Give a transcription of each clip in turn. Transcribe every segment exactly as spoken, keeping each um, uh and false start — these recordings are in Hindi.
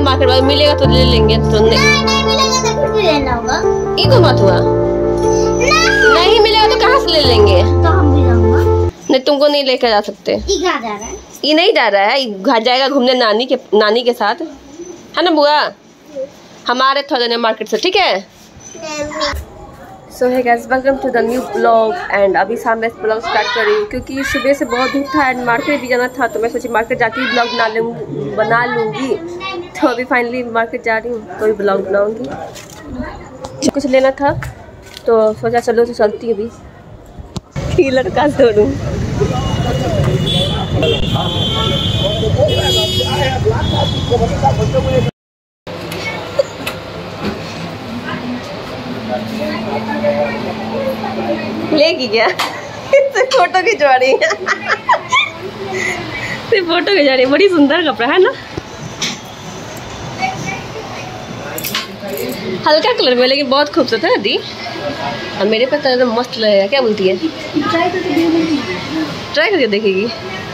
मार्केट में मिलेगा तो ले लेंगे। तो नहीं, नहीं मिलेगा तो फिर भी लेना होगा। इको मत हुआ, नहीं मिलेगा तो कहाँ से ले लेंगे? तो हम भी जाऊंगा। नहीं, तुमको नहीं लेकर जा सकते। ये कहाँ जा रहा है? ये नहीं जा रहा है, घर जाएगा घूमने नानी के नानी के साथ, है ना बुआ? हमारे थोड़ा देर मार्केट से, ठीक है। So hey guys, welcome to the new blog. And अभी शाम में ब्लॉग स्टार्ट कर रही हूँ क्योंकि सुबह से बहुत धूप था एंड मार्केट भी जाना था, तो मैं सोची मार्केट जाके ही ब्लॉग बना लूँ बना लूँगी। तो अभी फाइनली मार्केट जा रही हूँ, तो भी ब्लॉग बनाऊँगी। कुछ लेना था तो सोचा चलो तो चलती है अभी लड़का छोड़ूँ। लेगी क्या? इससे फोटो खिंचवा रही है। फोटो खिंचवा रही है, बड़ी सुंदर कपड़ा है ना, हल्का कलर में लेकिन बहुत खूबसूरत है दी। और मेरे पे तो मस्त लगेगा, क्या बोलती है? ट्राई करके देखेगी।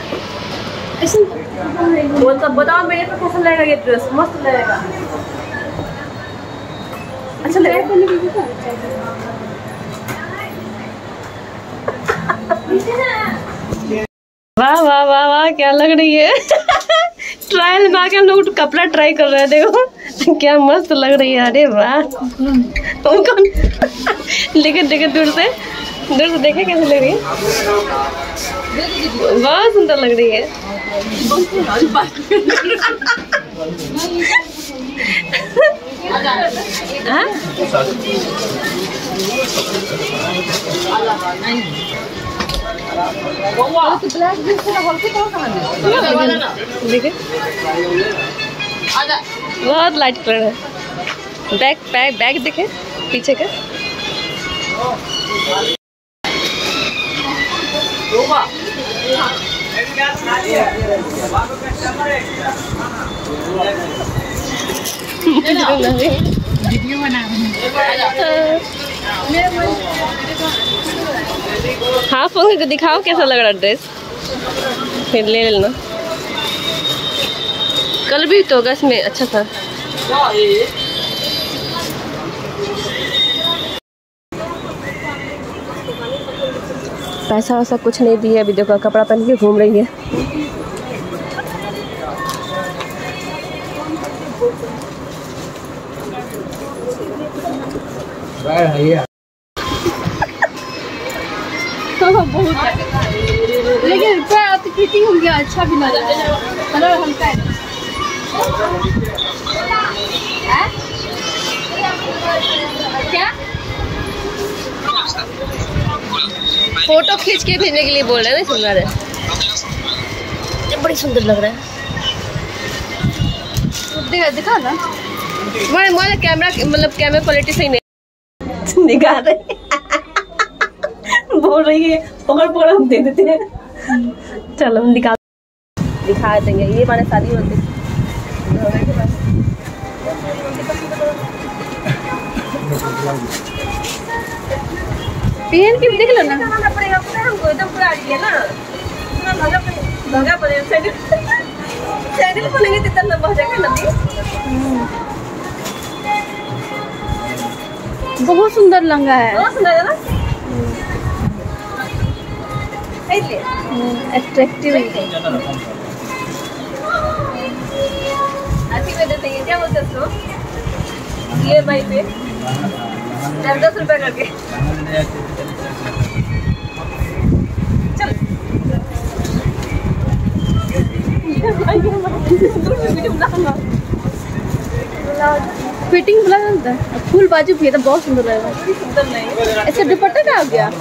वो सब बताओ मेरे पे कैसा लगेगा ये ड्रेस? मस्त लगेगा, अच्छा लगेगा। वाह वाह वाह वाह, क्या लग रही है। ट्रायल में आके हम लोग कपड़ा ट्राई कर रहे हैं, देखो क्या मस्त लग रही है। अरे वाह, कौन लेकिन देखे दूर से दूर से देखे कैसे लग रही है, बहुत सुंदर लग रही है। देखिए बहुत लाइट कलर है। बैग बैग बैग देखे पीछे का, वीडियो बना हाँ, फोन करके दिखाओ कैसा लग रहा ड्रेस, फिर ले लेना। कल भी तो अगस्त में अच्छा था। पैसा वैसा कुछ नहीं दिया, अभी देखो कपड़ा पहन के घूम रही है। लेकिन फिटिंग हो गया, अच्छा भी लग रहा है, कलर हल्का है। क्या फोटो खींच के भेजने के लिए बोल रहे हैं ना, सुंदर है, बड़ी सुंदर लग रहा है। दिखा दिखा ना, हमारे मोबाइल कैमरा मतलब कैमरा क्वालिटी सही नहीं दिखा रहे। बोल रही है पकड़ पकड़ हम दे देते हैं। चलो हम दिखा दिखा देंगे, ये हमारे शादी होती है। पहन के देख लो ना, पड़ेगा पूरा हमको एकदम पूरा है ना, पूरा धागा धागा पड़ेगा। सैंडल सैंडल खोलेंगे तो इतना लंबा हो जाएगा ना। बहुत सुंदर लंगा है, बहुत सुंदर है ना, अट्रैक्टिव है। अच्छी में देते हैं, क्या बोलते हैं उसको, ई एम आई पे दस दस रुपया करके। चल फिटिंग वाला फुल बाजू भी है तो बहुत सुंदर लगेगा। सुंदर नहीं, इसका दुपट्टा क्या हो गया?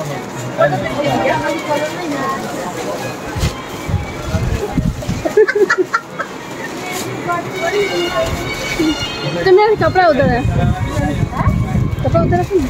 तो मेरा कपड़ा उधर है, कपड़ा उधर है।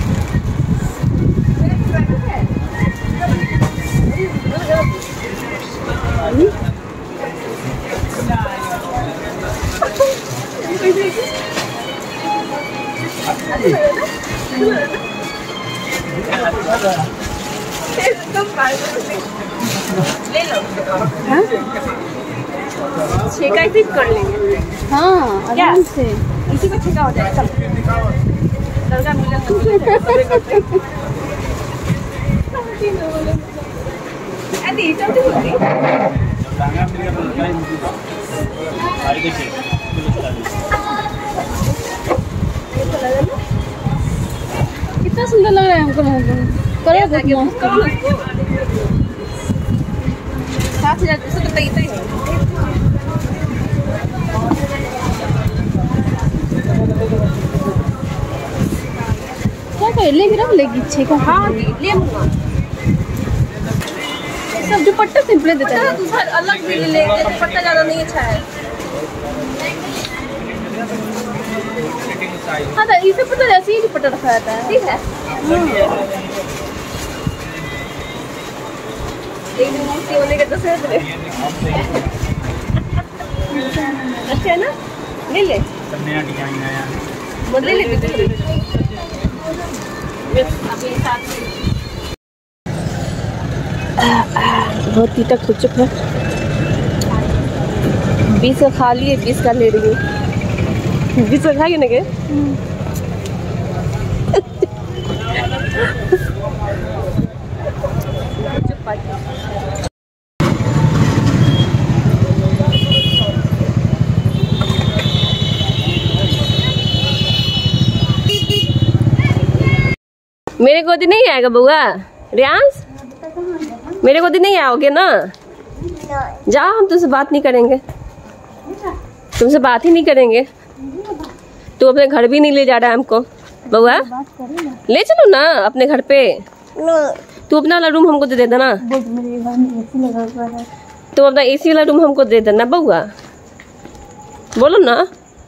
ले लो। छेका इसी कर लेंगे। हाँ आराम से इसी में छेका हो जाए। चल दरगाह मिलन तो अरे चलती होगी। कितना सुंदर लग रहा है हमको। करो सात हजार दो सौ तो तय तय क्या कर ले रख लेगी छेका। हाँ ले लूँगा। सब दुपट्टा सिंपल देता है। दूसरा अलग भी ले लेंगे। दुपट्टा ज़्यादा नहीं अच्छा है। हाँ तो इसे पता ऐसे ही दुपट्टा रखा रहता है। ठीक है। एक दिन मूर्ति होने के दस हजार अच्छा है ना। ले ले नया डिजाइन आया। ले ले बहुत तीता खुद चुप है। बीस का खा लिए बीस का ले रही है। बीस का खाएंगे ना के मेरे गोदी नहीं आएगा बुआ रियांश। मेरे गोदी नहीं आओगे ना। जाओ हम तुमसे बात नहीं करेंगे। तुमसे बात ही नहीं करेंगे। तू अपने घर भी नहीं ले जा रहा है हमको बुआ। ले चलो ना अपने घर पे। तू अपना वाला रूम हमको दे देना ना। तू अपना एसी वाला रूम हमको दे देना बुआ। बोलो ना।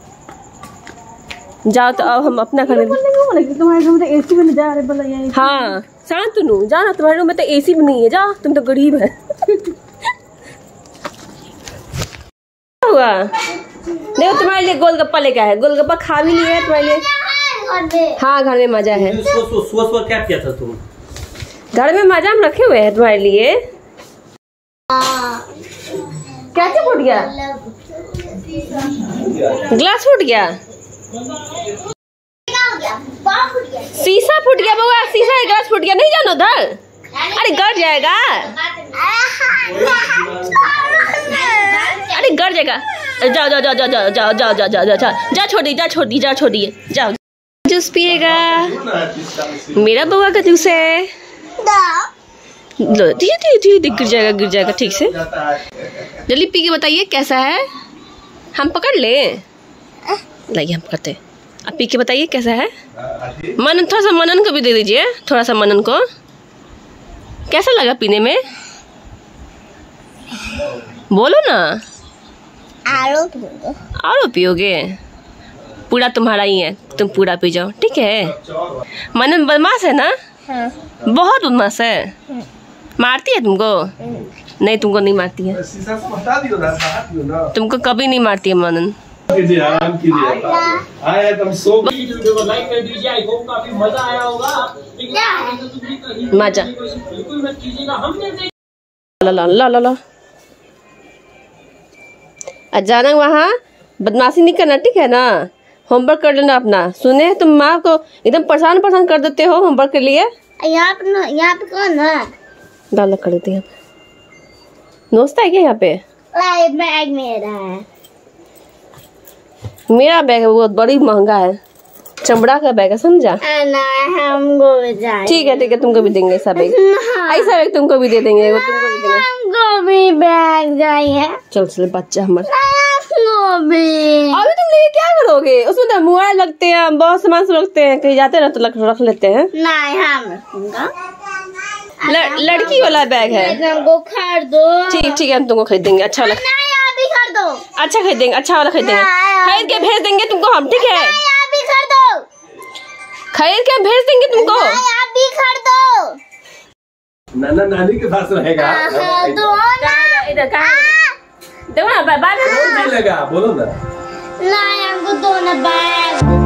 जाओ तो अब हम अपना घर तुम्हारे घर में एसी में जा रहे बोला यार। हाँ शांतनु जा ना। तुम्हारे रूम में तो एसी भी नहीं है। जा तुम तो गरीब है। हुआ देखो तुम्हारे लिए गोलगप्पा लेके आया है। गोलगप्पा खा भी नहीं है तुम्हारे लिए। हाँ घर में मजा है। सुबह क्या किया था तुम? घर में मजा हम रखे हुए हैं तुम्हारे लिए। कैसे फूट गया? ग्लास फूट गया। शीशा फूट गया बउआ। शीशा ग्लास फूट गया। नहीं जानो उधर। अरे गड़ जाएगा। अरे गड़ जाएगा। जाओ जाओ जाओ जाओ जाओ जाओ जाओ जाओ जाओ जाओ जा छोड़ी जा छोड़ी जा छोड़िए जाओ। जूस पिएगा। मेरा बउआ का जूस है। धीरे धीरे धीरे गिर जाएगा गिर जाएगा ठीक से। जल्दी पी के बताइए कैसा है। हम पकड़ ले। लाइए हम पकड़ते। अब पी के बताइए कैसा है। मनन थोड़ा सा मनन को भी दे दीजिए। थोड़ा सा मनन को कैसा लगा पीने में। बोलो ना। और पियोगे। पूरा तुम्हारा ही है। तुम पूरा पी जाओ ठीक है। मनन बदमाश है ना। हाँ। बहुत बदमाश है। हाँ। मारती है तुमको। नहीं तुमको नहीं मारती है। तुमको कभी नहीं मारती है मनन। आराम कीजिए। आया तुम सो लाइक कर दीजिए। आई होप काफी मजा आया होगा। मजा ला ला ला ला ला। अचानक वहाँ बदमाशी नहीं करना ठीक है ना। होमवर्क कर लेना अपना। सुने तुम माँ को एकदम परेशान परेशान कर देते हो होमवर्क के लिए। यहाँ पे ना यहाँ पे कौन है? डाल कर देते हैं। दोस्त है क्या यहाँ पे? बैग मेरा है। मेरा बैग है बहुत बड़ी महंगा है। चमड़ा का बैग है समझा। हमको भी चाहिए। ठीक है ठीक है तुमको भी देंगे ऐसा बैग। ऐसा बैग तुमको भी दे देंगे। तुमको भी देंगे। हमको भी बैग चाहिए। चल चल बच्चा हमारा। भी अभी तुम लेके क्या करोगे? उसमें तो मोबाइल लगते हैं बहुत सामान से लगते हैं। कहीं जाते ना तो रख लेते हैं। नहीं हम लड़की वाला बैग है। हमको खरीद दो। ठीक ठीक है हम तुमको खरीद देंगे। अच्छा वाला अभी खरीद दो। अच्छा खरीद देंगे। अच्छा वाला खरीद देंगे। खरीद के भेज देंगे तुमको हम ठीक है। अभी खरीद दो। खरीद के भेज देंगे तुमको। अभी खरीद दो। नाना नानी के पास रहेगा। दो ना इधर कहाँ देखो ना बाद में लगा बोलो ना। नहीं हमको दो ना बैग।